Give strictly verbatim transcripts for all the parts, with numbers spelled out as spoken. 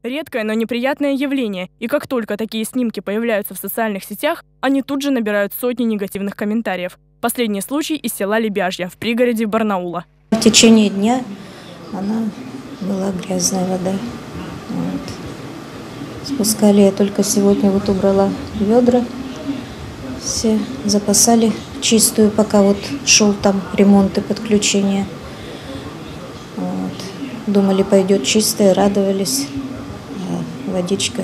Редкое, но неприятное явление. И как только такие снимки появляются в социальных сетях, они тут же набирают сотни негативных комментариев. Последний случай из села Лебяжье в пригороде Барнаула. В течение дня она была грязная вода. Вот. Спускали, я только сегодня вот убрала ведра. Все запасали чистую, пока вот шел там ремонт и подключение. Вот. Думали, пойдет чистая, радовались. А водичка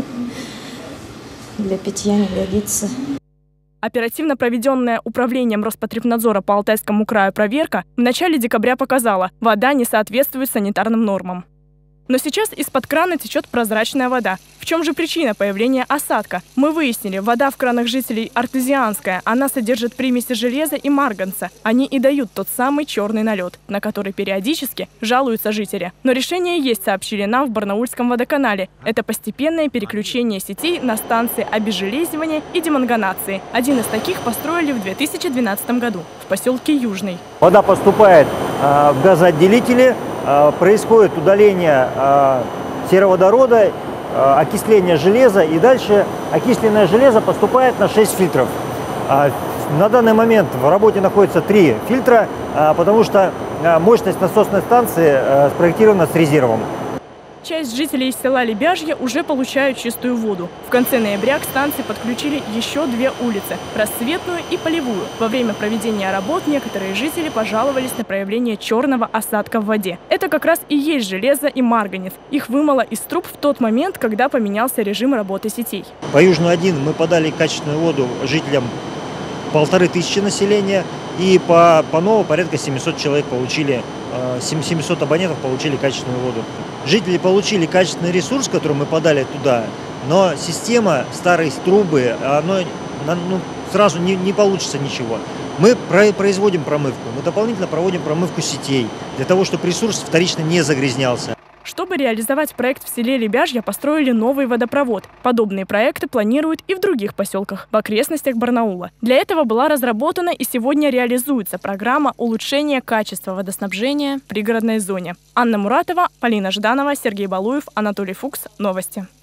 для питья не годится. Оперативно проведенная управлением Роспотребнадзора по Алтайскому краю проверка в начале декабря показала, вода не соответствует санитарным нормам. Но сейчас из-под крана течет прозрачная вода. В чем же причина появления осадка? Мы выяснили, вода в кранах жителей артезианская. Она содержит примеси железа и марганца. Они и дают тот самый черный налет, на который периодически жалуются жители. Но решение есть, сообщили нам в Барнаульском водоканале. Это постепенное переключение сетей на станции обезжелезивания и деманганации. Один из таких построили в две тысячи двенадцатом году в поселке Южный. Вода поступает э, в газоотделители, э, происходит удаление э, сероводорода, э, окисление железа, и дальше окисленное железо поступает на шесть фильтров. Э, на данный момент в работе находится три фильтра, э, потому что э, мощность насосной станции э, спроектирована с резервом. Часть жителей из села Лебяжье уже получают чистую воду. В конце ноября к станции подключили еще две улицы – Рассветную и Полевую. Во время проведения работ некоторые жители пожаловались на проявление черного осадка в воде. Это как раз и есть железо и марганец. Их вымыло из труб в тот момент, когда поменялся режим работы сетей. По Южную один мы подали качественную воду жителям полторы тысячи населения. И по, по новому порядка семисот человек получили, семисот абонентов получили качественную воду. Жители получили качественный ресурс, который мы подали туда, но система, старые трубы, оно, ну, сразу не, не получится ничего. Мы производим промывку, мы дополнительно проводим промывку сетей, для того, чтобы ресурс вторично не загрязнялся. Чтобы реализовать проект в селе Лебяжье, построили новый водопровод. Подобные проекты планируют и в других поселках, в окрестностях Барнаула. Для этого была разработана и сегодня реализуется программа улучшения качества водоснабжения в пригородной зоне. Анна Муратова, Полина Жданова, Сергей Балуев, Анатолий Фукс. Новости.